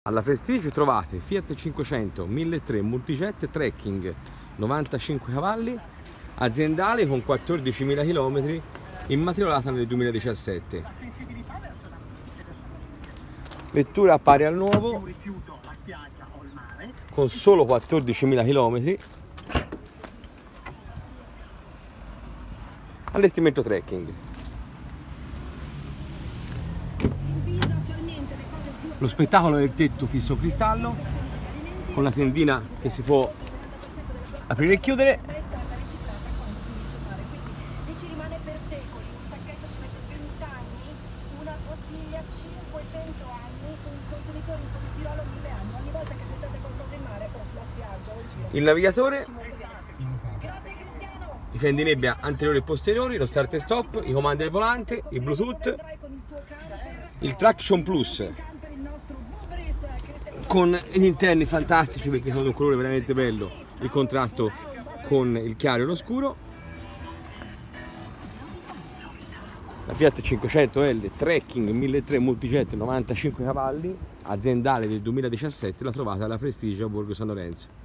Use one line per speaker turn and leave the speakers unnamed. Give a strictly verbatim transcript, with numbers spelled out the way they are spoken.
Alla Prestige trovate Fiat cinquecento milletrecento Multijet Trekking novantacinque cavalli, aziendale con quattordicimila chilometri, immatricolata nel duemiladiciassette. Vettura pari al nuovo, con solo quattordicimila chilometri, allestimento trekking. Lo spettacolo del tetto fisso cristallo, con la tendina che si può aprire e chiudere. Il navigatore, i fendinebbia anteriori e posteriori, lo start e stop, i comandi del volante, il Bluetooth, il Traction Plus con gli interni fantastici perché sono un colore veramente bello, il contrasto con il chiaro e lo scuro. La Fiat cinquecento L Trekking milletrecento Multijet novantacinque cavalli, aziendale del duemiladiciassette, la trovate alla Prestige a Borgo San Lorenzo.